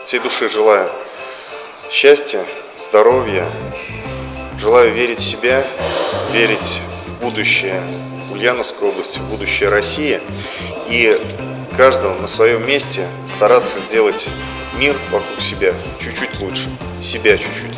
всей души желаю счастья, здоровья, желаю верить в себя, верить в будущее Ульяновской области, в будущее России и каждого на своем месте стараться сделать мир вокруг себя чуть-чуть лучше, себя чуть-чуть